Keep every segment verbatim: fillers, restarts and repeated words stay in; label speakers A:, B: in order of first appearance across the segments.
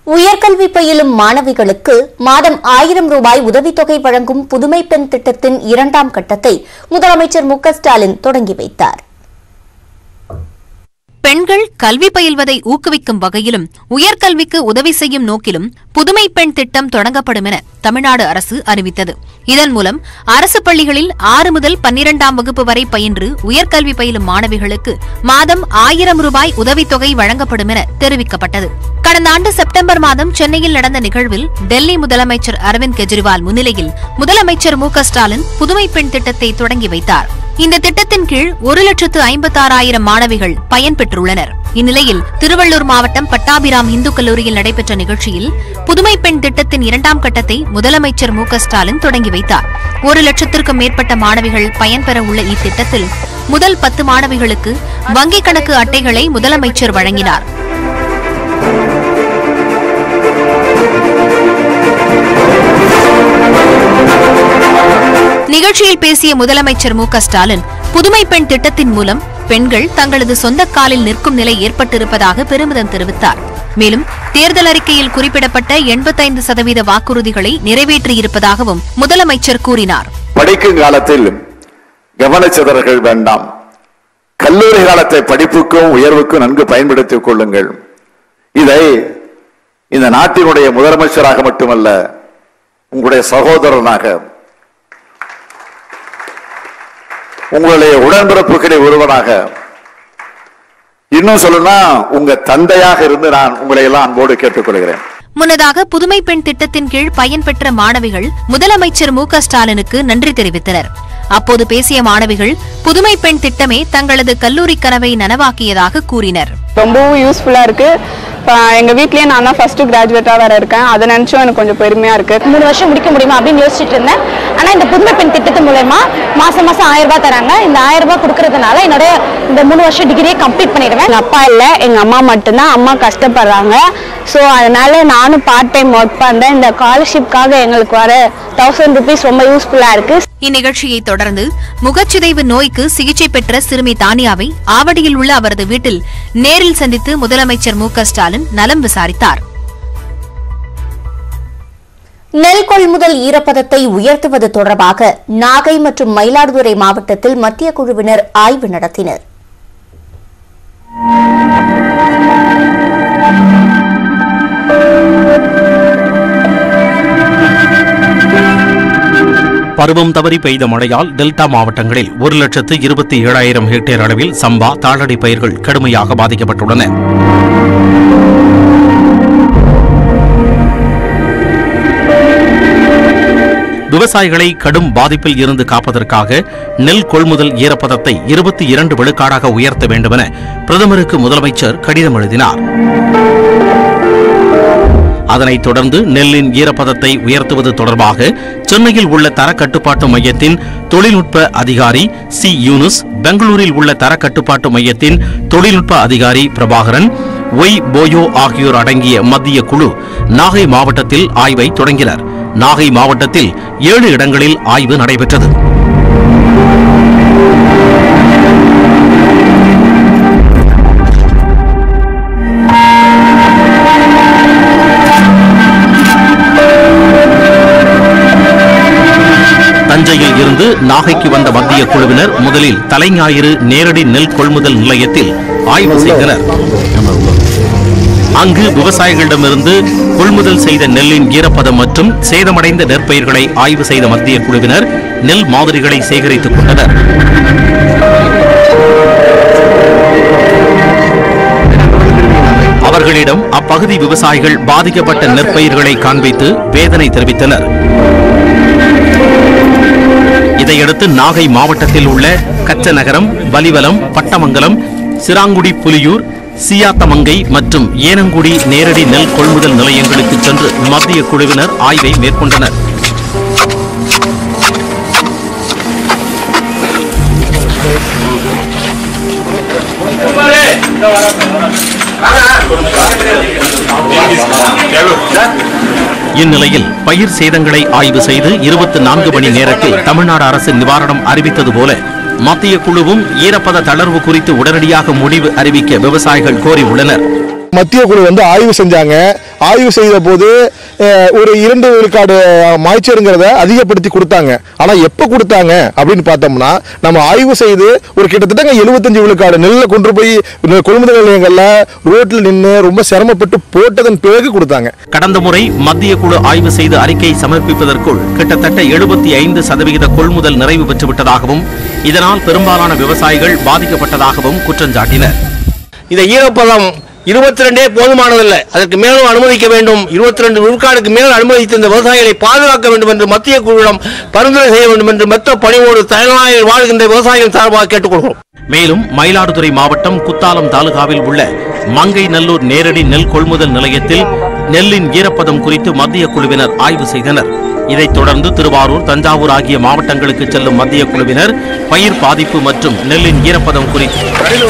A: உயர்கல்வி பயிலும் மாணவிகளுக்கு மாதம் ஆயிரம் ரூபாய் உதவித்தொகை வழங்கும் புதுமை பெண் திட்டத்தின் இரண்டாம் கட்டத்தை முதலமைச்சர் மு க ஸ்டாலின் தொடங்கி வைத்தார்.
B: பெண்கள் கல்வி பயில்வதை ஊக்குவிக்கும் வகையிலும் உயர்கல்விக்கு உதவி செய்யும் நோக்கிலும் புதுமை பெண் திட்டம் தொடங்கப்படும் என தமிழ்நாடு அரசு அறிவித்தது. இதன் மூலம் அரசு பள்ளிகளில் ஆறு முதல் பன்னிரண்டாம் வகுப்பு வரை பயின்று உயர்கல்வி பயிலும் மாணவிகளுக்கு மாதம் ஆயிரம் ரூபாய் உதவித்தொகை வழங்கப்படும் என தெரிவிக்கப்பட்டது. கடந்த ஆண்டு செப்டம்பர் மாதம் சென்னையில் நடந்த நிகழ்வில் டெல்லி முதலமைச்சர் அரவிந்த் கெஜ்ரிவால் முன்னிலையில் முதலமைச்சர் மு க ஸ்டாலின் புதுமை பெண் திட்டத்தை தொடங்கி வைத்தார். இந்த திட்டத்தின் கீழ் ஒரு லட்சத்து ஐம்பத்தாறாயிரம் மாணவிகள் பயன்பெற்றுள்ளனர். இந்நிலையில் திருவள்ளூர் மாவட்டம் பட்டாபிராம் இந்து கல்லூரியில் நடைபெற்ற நிகழ்ச்சியில் புதுமை பெண் திட்டத்தின் இரண்டாம் கட்டத்தை முதலமைச்சர் மு க ஸ்டாலின் தொடங்கி வைத்தார். ஒரு லட்சத்திற்கும் மேற்பட்ட மாணவிகள் பயன்பெற உள்ள இத்திட்டத்தில் முதல் பத்து மாணவிகளுக்கு வங்கிக் கணக்கு அட்டைகளை முதலமைச்சர் வழங்கினார். நிகழ்ச்சியில் பேசிய முதலமைச்சர் மு க ஸ்டாலின் புதுமை பெண் திட்டத்தின் மூலம் பெண்கள் தங்களது சொந்த காலில் நிற்கும் நிலை ஏற்பட்டிருப்பதாக பெருமிதம் தெரிவித்தார். மேலும் தேர்தல் அறிக்கையில் குறிப்பிடப்பட்ட எண்பத்தைந்து சதவீத வாக்குறுதிகளை நிறைவேற்றியிருப்பதாகவும் முதலமைச்சர் கூறினார்.
C: படிக்கும் காலத்தில் கவனச்சிதறல்கள் வேண்டாம். கல்லூரி காலத்தை படிப்புக்கும் உயர்வுக்கும் நன்கு பயன்படுத்திக் கொள்ளுங்கள். இதை இந்த நாட்டினுடைய முதலமைச்சராக மட்டுமல்ல, உங்களுடைய சகோதரனாக, உங்களுடைய உடன்பிறப்புகளில் ஒருவனாக, இன்னும் சொல்லணும்னா உங்க தந்தையாக இருந்து நான் உங்களை எல்லாம் அன்போடு கேட்டுக்கொள்கிறேன்.
B: முன்னதாக புதுமை பெண் திட்டத்தின் கீழ் பயன்பெற்ற மாணவிகள் முதலமைச்சர் மு க ஸ்டாலினுக்கு நன்றி தெரிவித்தனர். அப்போது பேசிய மாணவிகள் புதுமை பெண் திட்டமே தங்களது கல்லூரி கனவை நனவாக்கியதாக கூறினர்.
D: ரொம்பவும் யூஸ்ஃபுல்லா இருக்கு. எங்க வீட்லயே நான் தான் ஃபர்ஸ்ட் கிராஜுவேட்டா வேற இருக்கேன். அதை நினைச்சும் எனக்கு கொஞ்சம் பெருமையா இருக்கு.
E: மூணு வருஷம் முடிக்க முடியுமா அப்படின்னு யோசிச்சுட்டு இருந்தேன். ஆனா இந்த புதுமை பெண் திட்டத்து மூலமா மாசம் மாசம் ஆயிரம் ரூபாய் தராங்க. இந்த ஆயிரம் ரூபாய் கொடுக்கறதுனால என்னோட இந்த மூணு வருஷம் டிகிரியை கம்ப்ளீட் பண்ணிடுவேன்.
D: எங்க அப்பா இல்ல, எங்க அம்மா மட்டும்தான். அம்மா கஷ்டப்படுறாங்க. ஸோ அதனால நானும் பார்ட் டைம் ஒர்க் பண்றேன். இந்த ஸ்காலர்ஷிப்காக எங்களுக்கு வர தௌசண்ட் ருபீஸ் ரொம்ப யூஸ்ஃபுல்லா இருக்கு.
B: இந்நிகழ்ச்சியை தொடர்ந்து முகச்சிதைவு நோய்க்கு சிகிச்சை பெற்ற சிறுமி தானியாவை ஆவடியில் உள்ள அவரது வீட்டில் நேரில் சந்தித்து முதலமைச்சர் மு க ஸ்டாலின் நலம் விசாரித்தார்.
A: நெல் கொள்முதல் ஈரப்பதத்தை உயர்த்துவது தொடர்பாக நாகை மற்றும் மயிலாடுதுறை மாவட்டத்தில் மத்திய குழுவினர் ஆய்வு நடத்தினர்.
F: பருவம் தவறி பெய்த மழையால் டெல்டா மாவட்டங்களில் ஒரு லட்சத்து இருபத்தி ஏழாயிரம் ஹெக்டேர் அளவில் சம்பா தாளடி பயிர்கள் கடுமையாக பாதிக்கப்பட்டுள்ளன. விவசாயிகளை கடும் பாதிப்பில் இருந்து காப்பதற்காக நெல் கொள்முதல் ஈரப்பதத்தை இருபத்தி இரண்டு விழுக்காடாக உயர்த்த வேண்டுமென பிரதமருக்கு முதலமைச்சர் கடிதம் எழுதினார். அதனைத் தொடர்ந்து நெல்லின் ஈரப்பதத்தை உயர்த்துவது தொடர்பாக சென்னையில் உள்ள தரக்கட்டுப்பாட்டு மையத்தின் தொழில்நுட்ப அதிகாரி சி யூனுஸ், பெங்களூரில் உள்ள தரக்கட்டுப்பாட்டு மையத்தின் தொழில்நுட்ப அதிகாரி பிரபாகரன், ஒய் போயோ ஆகியோர் அடங்கிய மத்திய குழு நாகை மாவட்டத்தில் ஆய்வை தொடங்கினர். நாகை மாவட்டத்தில் ஏழு இடங்களில் ஆய்வு நடைபெற்றது. தஞ்சையில் இருந்து நாகைக்கு வந்த மத்திய குழுவினர் முதலில் தலைஞாயிறு நேரடி நெல் கொள்முதல் நிலையத்தில் ஆய்வு செய்தனர். அங்கு விவசாயிகளிடமிருந்து கொள்முதல் செய்த நெல்லின் ஈரப்பதம் மற்றும் சேதமடைந்த நெற்பயிர்களை ஆய்வு செய்த மத்திய குழுவினர் நெல் மாதிரிகளை சேகரித்துக் கொண்டனர். அவர்களிடம் அப்பகுதி விவசாயிகள் பாதிக்கப்பட்ட நெற்பயிர்களை காண்பித்து வேதனை தெரிவித்தனர். இதையடுத்து நாகை மாவட்டத்தில் உள்ள கச்சநகரம், வலிவலம், பட்டமங்கலம், சிராங்குடி, புலியூர், சியாத்தமங்கை மற்றும் ஏனங்குடி நேரடி நெல் கொள்முதல் நிலையங்களுக்கு சென்று மத்திய குழுவினர் ஆய்வை மேற்கொண்டனர். இந்நிலையில் பயிர் சேதங்களை ஆய்வு செய்து இருபத்தி நான்கு மணி நேரத்தில் தமிழ்நாடு அரசு நிவாரணம் அறிவித்தது போல மத்திய குழுவும் ஈரப்பத தளர்வு குறித்து உடனடியாக முடிவு அறிவிக்க விவசாயிகள் கோரியுள்ளனர்.
G: மத்திய குழு வந்து ஆய்வு செஞ்சாங்க. ஆய்வு செய்த போது ஒரு இரண்டு விழுக்காடு மாய்ச்சருங்கிறத அதிகப்படுத்தி கொடுத்தாங்க. ஆனா எப்ப கொடுத்தாங்க அப்படின்னு பார்த்தோம்னா நம்ம ஆய்வு செய்து ஒரு கிட்டத்தட்ட எழுபத்தஞ்சு விழுக்காடு நெல்லை கொண்டு போய் கொள்முதல் நிலையங்கள்ல ரோட்ல நின்று ரொம்ப சிரமப்பட்டு போட்டதன் பிறகு கொடுத்தாங்க.
F: கடந்த முறை மத்திய குழு ஆய்வு செய்து அறிக்கை சமர்ப்பிப்பதற்குள் கிட்டத்தட்ட எழுபத்தி ஐந்து சதவிகித கொள்முதல் நிறைவு பெற்றுவிட்டதாகவும் இதனால் பெரும்பாலான விவசாயிகள் பாதிக்கப்பட்டதாகவும் குற்றம் சாட்டினர்.
H: இந்த ஈரப்பதம் இருபத்தி ரெண்டே போதுமானதில்லை, அதற்கு மேலும் அனுமதிக்க வேண்டும். இருபத்தி ரெண்டு விழுக்காடுக்கு மேல் அனுமதித்து இந்த விவசாயிகளை பாதுகாக்க வேண்டும் என்று மத்திய குழுவிடம் பரிந்துரை செய்ய வேண்டும் என்று மெத்த பணிவோடு தலைநாயில் வாழ்கின்ற விவசாயிகள் சார்பாக கேட்டுக்கொள்கிறோம்.
F: மேலும் மயிலாடுதுறை மாவட்டம் குத்தாலம் தாலுகாவில் உள்ள மங்கை நல்லூர் நேரடி நெல் கொள்முதல் நிலையத்தில் நெல்லின் ஈரப்பதம் குறித்து மத்திய குழுவினர் ஆய்வு செய்தனர். இதைத் தொடர்ந்து திருவாரூர், தஞ்சாவூர் ஆகிய மாவட்டங்களுக்கு செல்லும் மத்திய குழுவினர் பயிர் பாதிப்பு மற்றும் நெல்லின் ஈரப்பதம் குறித்து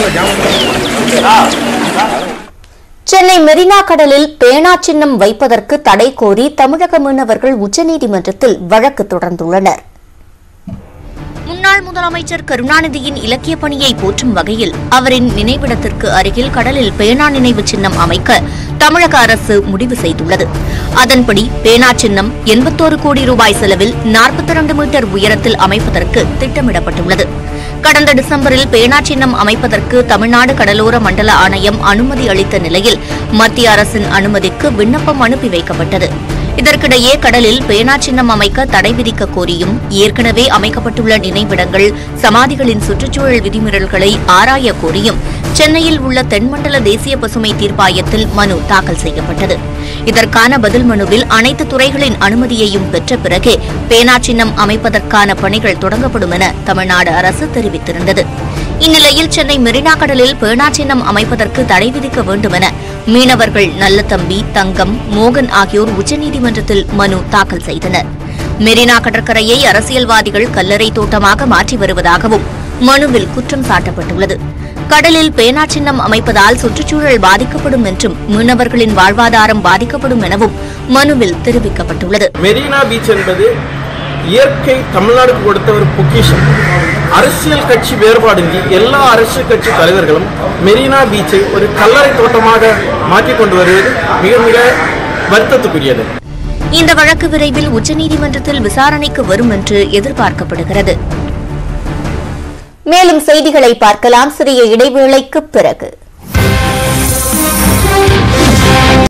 A: சென்னை மெரினா கடலில் பேனா சின்னம் வைப்பதற்கு தடை கோரி தமிழக மீனவர்கள் உச்சநீதிமன்றத்தில் வழக்கு தொடர்ந்துள்ளனர். முன்னாள் முதலமைச்சர் கருணாநிதியின் இலக்கிய பணியை போற்றும் வகையில் அவரின் நினைவிடத்திற்கு அருகில் கடலில் பேனா நினைவு சின்னம் அமைக்க தமிழக அரசு முடிவு செய்துள்ளது. அதன்படி பேனா சின்னம் எண்பத்தோரு கோடி ரூபாய் செலவில் நாற்பத்தி இரண்டு மீட்டர் உயரத்தில் அமைப்பதற்கு திட்டமிடப்பட்டுள்ளது. கடந்த டிசம்பரில் பேனா சின்னம் அமைப்பதற்கு தமிழ்நாடு கடலோர மண்டல ஆணையம் அனுமதி அளித்த நிலையில் மத்திய அரசின் அனுமதிக்கு விண்ணப்பம் அனுப்பி வைக்கப்பட்டது. இதற்கிடையே கடலில் பேனா சின்னம் அமைக்க தடை விதிக்க கோரியும் ஏற்கனவே அமைக்கப்பட்டுள்ள நினைவிடங்கள், சமாதிகளின் சுற்றுச்சூழல் விதிமீறல்களை ஆராய கோரியும் சென்னையில் உள்ள தென்மண்டல தேசிய பசுமை தீர்ப்பாயத்தில் மனு தாக்கல் செய்யப்பட்டது. இதற்கான பதில் மனுவில் அனைத்து துறைகளின் அனுமதியையும் பெற்ற பிறகே பேனா சின்னம் அமைப்பதற்கான பணிகள் தொடங்கப்படும் என தமிழ்நாடு அரசு தெரிவித்திருந்தது. இந்நிலையில் சென்னை மெரினா கடலில் பேனா சின்னம் அமைப்பதற்கு தடை விதிக்க வேண்டும் என மீனவர்கள் நல்லதம்பி, தங்கம், மோகன் ஆகியோர் உச்சநீதிமன்றத்தில் மனு தாக்கல் செய்தனர். மெரினா கடற்கரையை அரசியல்வாதிகள் கல்லறை தோட்டமாக மாற்றி வருவதாகவும் மனுவில் குற்றம் சாட்டப்பட்டுள்ளது. கடலில் பேனா சின்னம் அமைப்பதால் சுற்றுச்சூழல் பாதிக்கப்படும் என்றும் மீனவர்களின் வாழ்வாதாரம் பாதிக்கப்படும் எனவும் மனுவில் தெரிவிக்கப்பட்டுள்ளது.
I: மெரினா பீச் என்பது இயற்கை தமிழ்நாடுக்கு கொடுத்த ஒரு பொக்கிஷம். அரசியல் கட்சி வேறுபாடின்றி எல்லா அரசியல் கட்சி தலைவர்களும் மெரினா பீச்சை ஒரு கல்லறை தோட்டமாக மாற்றிக் கொண்டு வருவது மிக மிக வருத்தத்துக்குரியது.
A: இந்த வழக்கு விரைவில் உச்சநீதிமன்றத்தில் விசாரணைக்கு வரும் என்று எதிர்பார்க்கப்படுகிறது. மேலும் செய்திகளை பார்க்கலாம் சிறிய இடைவேளைக்கு பிறகு.